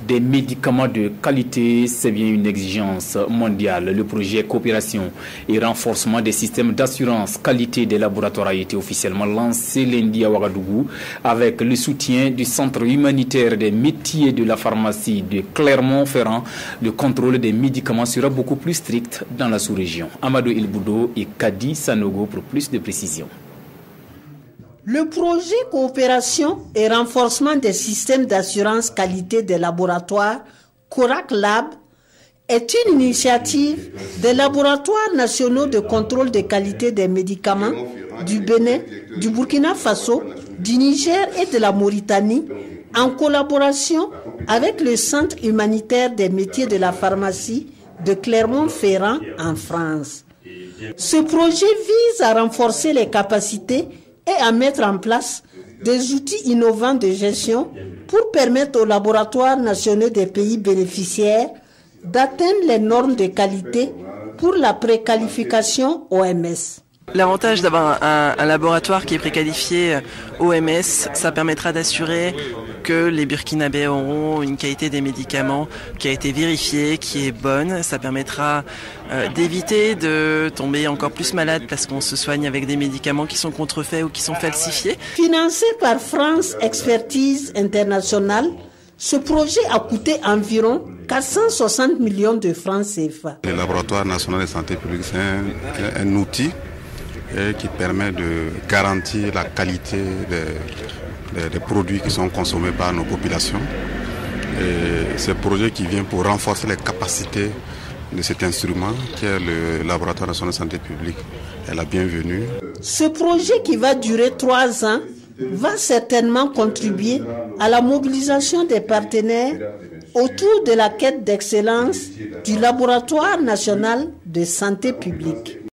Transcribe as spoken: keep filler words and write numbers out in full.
Des médicaments de qualité, c'est bien une exigence mondiale. Le projet coopération et renforcement des systèmes d'assurance qualité des laboratoires a été officiellement lancé lundi à Ouagadougou avec le soutien du Centre humanitaire des métiers de la pharmacie de Clermont-Ferrand. Le contrôle des médicaments sera beaucoup plus strict dans la sous-région. Amadou Ilboudo et Kadi Sanogo pour plus de précisions. Le projet coopération et renforcement des systèmes d'assurance qualité des laboratoires Corac Lab est une initiative des laboratoires nationaux de contrôle de qualité des médicaments du Bénin, du Burkina Faso, du Niger et de la Mauritanie en collaboration avec le Centre humanitaire des métiers de la pharmacie de Clermont-Ferrand en France. Ce projet vise à renforcer les capacités et à mettre en place des outils innovants de gestion pour permettre aux laboratoires nationaux des pays bénéficiaires d'atteindre les normes de qualité pour la préqualification O M S. L'avantage d'avoir un, un laboratoire qui est préqualifié O M S, ça permettra d'assurer que les Burkinabés auront une qualité des médicaments qui a été vérifiée, qui est bonne. Ça permettra euh, d'éviter de tomber encore plus malade parce qu'on se soigne avec des médicaments qui sont contrefaits ou qui sont falsifiés. Financé par France Expertise Internationale, ce projet a coûté environ quatre cent soixante millions de francs C F A. Le laboratoire national de santé publique, c'est un, un outil qui permet de garantir la qualité des, des, des produits qui sont consommés par nos populations. Et c'est un projet qui vient pour renforcer les capacités de cet instrument qui est le laboratoire national de santé publique. Elle est la bienvenue. Ce projet qui va durer trois ans va certainement contribuer à la mobilisation des partenaires autour de la quête d'excellence du laboratoire national de santé publique.